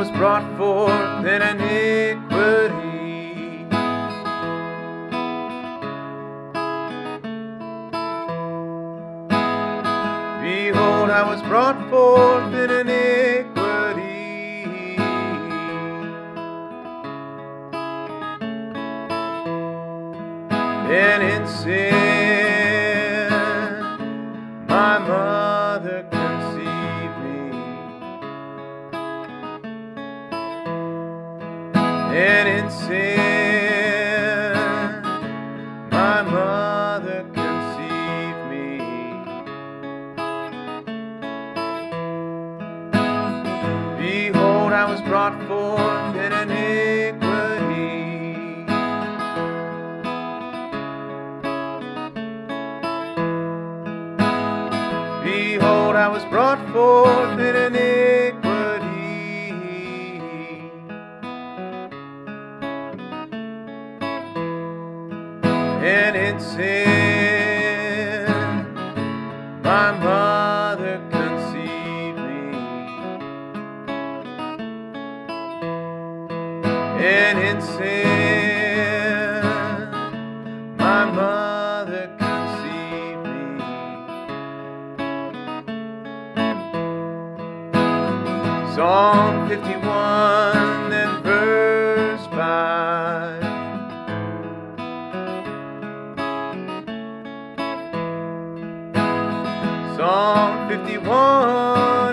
was brought forth in iniquity. Behold, I was brought forth in iniquity, and in sin my mother conceived me, and in sin my mother conceived me. Behold, I was brought forth in iniquity, behold, I was brought forth in iniquity, and in sin my mother conceived me, and in sin my mother conceived me. Psalm 51 and verse 5. Psalm 51